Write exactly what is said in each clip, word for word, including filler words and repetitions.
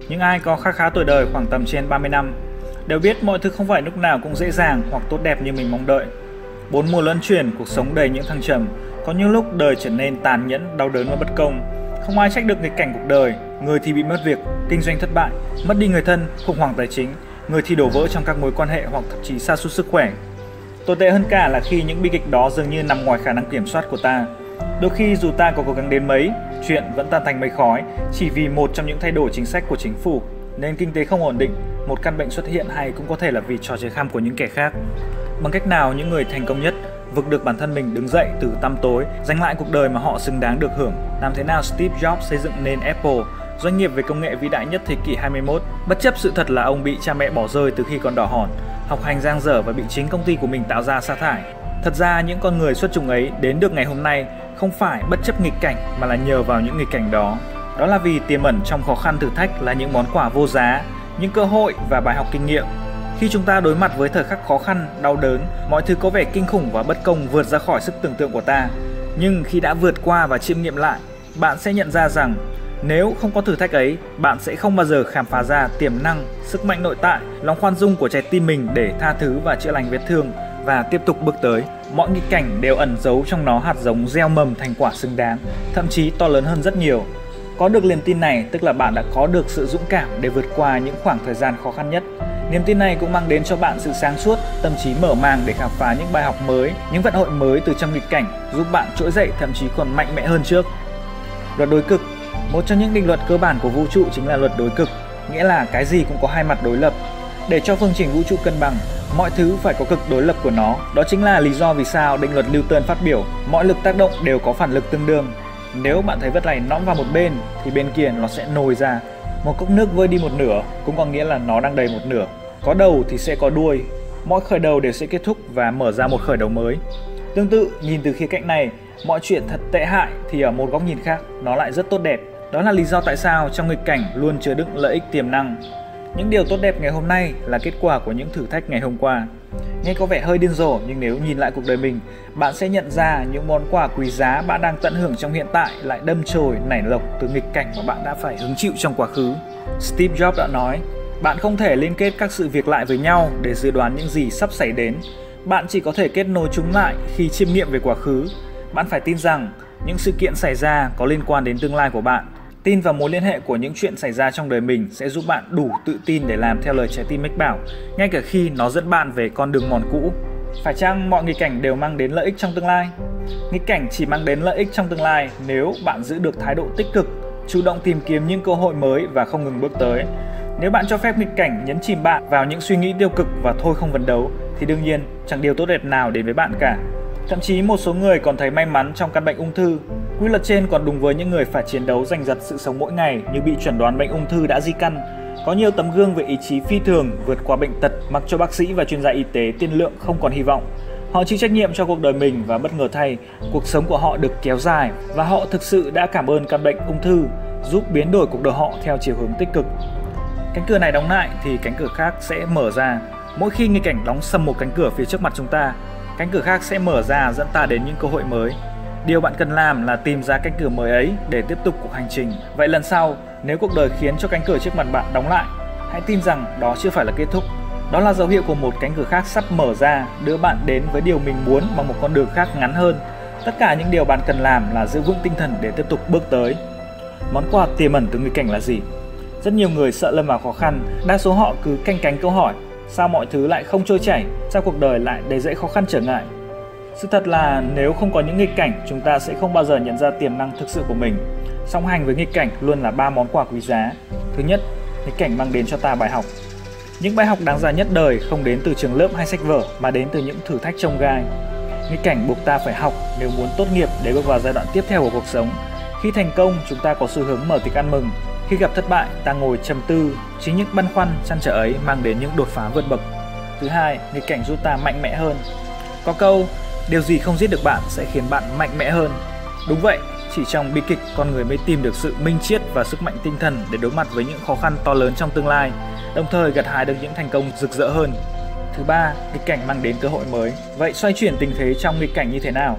Những ai có khá khá tuổi đời khoảng tầm trên ba mươi năm đều biết mọi thứ không phải lúc nào cũng dễ dàng hoặc tốt đẹp như mình mong đợi. Bốn mùa luân chuyển, cuộc sống đầy những thăng trầm, có những lúc đời trở nên tàn nhẫn, đau đớn và bất công. Không ai trách được nghịch cảnh cuộc đời, người thì bị mất việc, kinh doanh thất bại, mất đi người thân, khủng hoảng tài chính, người thì đổ vỡ trong các mối quan hệ hoặc thậm chí sa sút sức khỏe. Tồi tệ hơn cả là khi những bi kịch đó dường như nằm ngoài khả năng kiểm soát của ta. Đôi khi dù ta có cố gắng đến mấy, chuyện vẫn tan thành mây khói chỉ vì một trong những thay đổi chính sách của chính phủ, nền kinh tế không ổn định, một căn bệnh xuất hiện, hay cũng có thể là vì trò chơi khăm của những kẻ khác. Bằng cách nào những người thành công nhất vực được bản thân mình đứng dậy từ tăm tối, giành lại cuộc đời mà họ xứng đáng được hưởng? Làm thế nào Steve Jobs xây dựng nên Apple, doanh nghiệp về công nghệ vĩ đại nhất thế kỷ hai mươi mốt, bất chấp sự thật là ông bị cha mẹ bỏ rơi từ khi còn đỏ hòn, học hành giang dở và bị chính công ty của mình tạo ra sa thải? Thật ra những con người xuất chúng ấy đến được ngày hôm nay không phải bất chấp nghịch cảnh mà là nhờ vào những nghịch cảnh đó. Đó là vì tiềm ẩn trong khó khăn thử thách là những món quà vô giá, những cơ hội và bài học kinh nghiệm. Khi chúng ta đối mặt với thời khắc khó khăn, đau đớn, mọi thứ có vẻ kinh khủng và bất công vượt ra khỏi sức tưởng tượng của ta. Nhưng khi đã vượt qua và chiêm nghiệm lại, bạn sẽ nhận ra rằng nếu không có thử thách ấy, bạn sẽ không bao giờ khám phá ra tiềm năng, sức mạnh nội tại, lòng khoan dung của trái tim mình để tha thứ và chữa lành vết thương và tiếp tục bước tới. Mọi nghịch cảnh đều ẩn giấu trong nó hạt giống gieo mầm thành quả xứng đáng, thậm chí to lớn hơn rất nhiều. Có được niềm tin này tức là bạn đã có được sự dũng cảm để vượt qua những khoảng thời gian khó khăn nhất. Niềm tin này cũng mang đến cho bạn sự sáng suốt, tâm trí mở mang để khám phá những bài học mới, những vận hội mới từ trong nghịch cảnh, giúp bạn trỗi dậy thậm chí còn mạnh mẽ hơn trước. Luật đối cực. Một trong những định luật cơ bản của vũ trụ chính là luật đối cực, nghĩa là cái gì cũng có hai mặt đối lập. Để cho phương trình vũ trụ cân bằng, mọi thứ phải có cực đối lập của nó. Đó chính là lý do vì sao định luật Newton phát biểu mọi lực tác động đều có phản lực tương đương. Nếu bạn thấy vật này nõm vào một bên thì bên kia nó sẽ nồi ra. Một cốc nước vơi đi một nửa cũng có nghĩa là nó đang đầy một nửa. Có đầu thì sẽ có đuôi. Mọi khởi đầu đều sẽ kết thúc và mở ra một khởi đầu mới. Tương tự, nhìn từ khía cạnh này, mọi chuyện thật tệ hại thì ở một góc nhìn khác nó lại rất tốt đẹp. Đó là lý do tại sao trong nghịch cảnh luôn chứa đựng lợi ích tiềm năng. Những điều tốt đẹp ngày hôm nay là kết quả của những thử thách ngày hôm qua. Nghe có vẻ hơi điên rồ, nhưng nếu nhìn lại cuộc đời mình, bạn sẽ nhận ra những món quà quý giá bạn đang tận hưởng trong hiện tại lại đâm chồi nảy lộc từ nghịch cảnh mà bạn đã phải hứng chịu trong quá khứ. Steve Jobs đã nói, bạn không thể liên kết các sự việc lại với nhau để dự đoán những gì sắp xảy đến. Bạn chỉ có thể kết nối chúng lại khi chiêm nghiệm về quá khứ. Bạn phải tin rằng những sự kiện xảy ra có liên quan đến tương lai của bạn. Tin vào mối liên hệ của những chuyện xảy ra trong đời mình sẽ giúp bạn đủ tự tin để làm theo lời trái tim mách bảo, ngay cả khi nó dẫn bạn về con đường mòn cũ. Phải chăng mọi nghịch cảnh đều mang đến lợi ích trong tương lai? Nghịch cảnh chỉ mang đến lợi ích trong tương lai nếu bạn giữ được thái độ tích cực, chủ động tìm kiếm những cơ hội mới và không ngừng bước tới. Nếu bạn cho phép nghịch cảnh nhấn chìm bạn vào những suy nghĩ tiêu cực và thôi không phấn đấu, thì đương nhiên chẳng điều tốt đẹp nào đến với bạn cả. Thậm chí một số người còn thấy may mắn trong căn bệnh ung thư. Quy luật trên còn đúng với những người phải chiến đấu giành giật sự sống mỗi ngày như bị chẩn đoán bệnh ung thư đã di căn. Có nhiều tấm gương về ý chí phi thường vượt qua bệnh tật mặc cho bác sĩ và chuyên gia y tế tiên lượng không còn hy vọng. Họ chịu trách nhiệm cho cuộc đời mình và bất ngờ thay, cuộc sống của họ được kéo dài và họ thực sự đã cảm ơn căn bệnh ung thư, giúp biến đổi cuộc đời họ theo chiều hướng tích cực. Cánh cửa này đóng lại thì cánh cửa khác sẽ mở ra. Mỗi khi nghịch cảnh đóng sầm một cánh cửa phía trước mặt chúng ta, cánh cửa khác sẽ mở ra dẫn ta đến những cơ hội mới. Điều bạn cần làm là tìm ra cánh cửa mới ấy để tiếp tục cuộc hành trình. Vậy lần sau, nếu cuộc đời khiến cho cánh cửa trước mặt bạn đóng lại, hãy tin rằng đó chưa phải là kết thúc. Đó là dấu hiệu của một cánh cửa khác sắp mở ra, đưa bạn đến với điều mình muốn bằng một con đường khác ngắn hơn. Tất cả những điều bạn cần làm là giữ vững tinh thần để tiếp tục bước tới. Món quà tiềm ẩn từ nghịch cảnh là gì? Rất nhiều người sợ lâm vào khó khăn, đa số họ cứ canh cánh câu hỏi: sao mọi thứ lại không trôi chảy, sao cuộc đời lại đầy dẫy khó khăn trở ngại? Sự thật là nếu không có những nghịch cảnh, chúng ta sẽ không bao giờ nhận ra tiềm năng thực sự của mình. Song hành với nghịch cảnh luôn là ba món quà quý giá. Thứ nhất, nghịch cảnh mang đến cho ta bài học. Những bài học đáng giá nhất đời không đến từ trường lớp hay sách vở mà đến từ những thử thách chông gai. Nghịch cảnh buộc ta phải học nếu muốn tốt nghiệp để bước vào giai đoạn tiếp theo của cuộc sống. Khi thành công, chúng ta có xu hướng mở tiệc ăn mừng. Khi gặp thất bại, ta ngồi trầm tư. Chính những băn khoăn, trăn trở ấy mang đến những đột phá vượt bậc. Thứ hai, nghịch cảnh giúp ta mạnh mẽ hơn. Có câu, điều gì không giết được bạn sẽ khiến bạn mạnh mẽ hơn. Đúng vậy, chỉ trong bi kịch con người mới tìm được sự minh triết và sức mạnh tinh thần để đối mặt với những khó khăn to lớn trong tương lai, đồng thời gặt hái được những thành công rực rỡ hơn. Thứ ba, nghịch cảnh mang đến cơ hội mới. Vậy xoay chuyển tình thế trong nghịch cảnh như thế nào?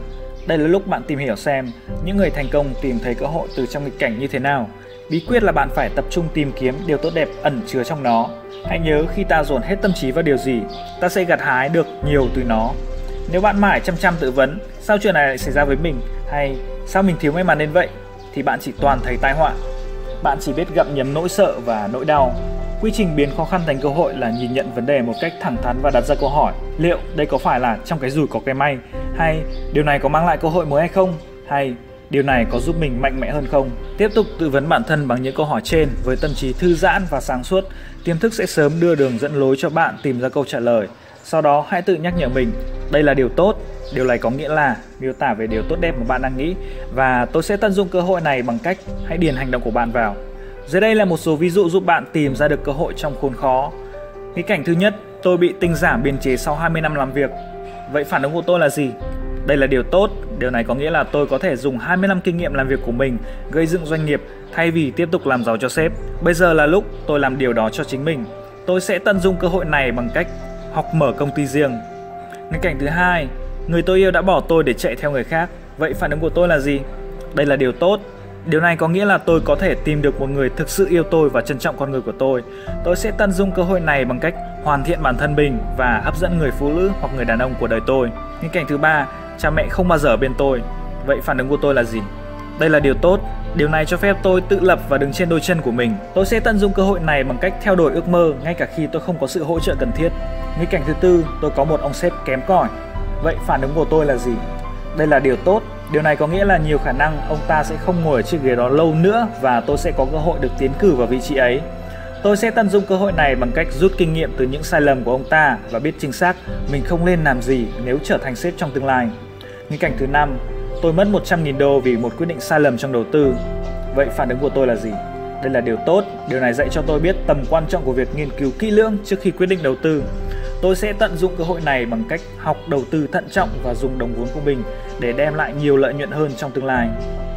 Đây là lúc bạn tìm hiểu xem những người thành công tìm thấy cơ hội từ trong nghịch cảnh như thế nào. Bí quyết là bạn phải tập trung tìm kiếm điều tốt đẹp ẩn chứa trong nó. Hãy nhớ, khi ta dồn hết tâm trí vào điều gì, ta sẽ gặt hái được nhiều từ nó. Nếu bạn mãi chăm chăm tự vấn sao chuyện này lại xảy ra với mình, hay sao mình thiếu may mắn đến vậy, thì bạn chỉ toàn thấy tai họa. Bạn chỉ biết gặm nhấm nỗi sợ và nỗi đau. Quy trình biến khó khăn thành cơ hội là nhìn nhận vấn đề một cách thẳng thắn và đặt ra câu hỏi: liệu đây có phải là trong cái rủi có cái may, hay điều này có mang lại cơ hội mới hay không, hay điều này có giúp mình mạnh mẽ hơn không? Tiếp tục tự vấn bản thân bằng những câu hỏi trên với tâm trí thư giãn và sáng suốt. Tiềm thức sẽ sớm đưa đường dẫn lối cho bạn tìm ra câu trả lời. Sau đó hãy tự nhắc nhở mình: đây là điều tốt, điều này có nghĩa là miêu tả về điều tốt đẹp mà bạn đang nghĩ, và tôi sẽ tận dụng cơ hội này bằng cách hãy điền hành động của bạn vào. Dưới đây là một số ví dụ giúp bạn tìm ra được cơ hội trong khốn khó. Nghịch cảnh thứ nhất: tôi bị tinh giảm biên chế sau hai mươi năm làm việc. Vậy phản ứng của tôi là gì? Đây là điều tốt, điều này có nghĩa là tôi có thể dùng hai mươi năm kinh nghiệm làm việc của mình gây dựng doanh nghiệp thay vì tiếp tục làm giàu cho sếp. Bây giờ là lúc tôi làm điều đó cho chính mình. Tôi sẽ tận dụng cơ hội này bằng cách học mở công ty riêng. Nghịch cảnh thứ hai: người tôi yêu đã bỏ tôi để chạy theo người khác. Vậy phản ứng của tôi là gì? Đây là điều tốt. Điều này có nghĩa là tôi có thể tìm được một người thực sự yêu tôi và trân trọng con người của tôi. Tôi sẽ tận dụng cơ hội này bằng cách hoàn thiện bản thân mình và hấp dẫn người phụ nữ hoặc người đàn ông của đời tôi. Nghịch cảnh thứ ba: cha mẹ không bao giờ ở bên tôi. Vậy phản ứng của tôi là gì? Đây là điều tốt. Điều này cho phép tôi tự lập và đứng trên đôi chân của mình. Tôi sẽ tận dụng cơ hội này bằng cách theo đuổi ước mơ ngay cả khi tôi không có sự hỗ trợ cần thiết. Nghịch cảnh thứ tư: tôi có một ông sếp kém cỏi. Vậy phản ứng của tôi là gì? Đây là điều tốt. Điều này có nghĩa là nhiều khả năng ông ta sẽ không ngồi ở chiếc ghế đó lâu nữa và tôi sẽ có cơ hội được tiến cử vào vị trí ấy. Tôi sẽ tận dụng cơ hội này bằng cách rút kinh nghiệm từ những sai lầm của ông ta và biết chính xác mình không nên làm gì nếu trở thành sếp trong tương lai. Nghịch cảnh thứ năm: tôi mất một trăm nghìn đô vì một quyết định sai lầm trong đầu tư. Vậy phản ứng của tôi là gì? Đây là điều tốt. Điều này dạy cho tôi biết tầm quan trọng của việc nghiên cứu kỹ lưỡng trước khi quyết định đầu tư. Tôi sẽ tận dụng cơ hội này bằng cách học đầu tư thận trọng và dùng đồng vốn của mình để đem lại nhiều lợi nhuận hơn trong tương lai.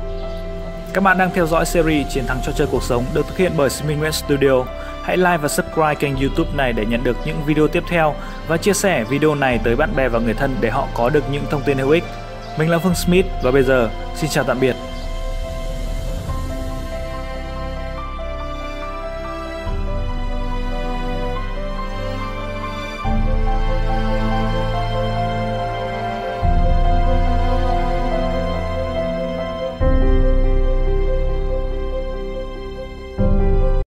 Các bạn đang theo dõi series Chiến thắng trò chơi cuộc sống được thực hiện bởi Smith Studio. Hãy like và subscribe kênh YouTube này để nhận được những video tiếp theo và chia sẻ video này tới bạn bè và người thân để họ có được những thông tin hữu ích. Mình là Phương Smith và bây giờ xin chào tạm biệt.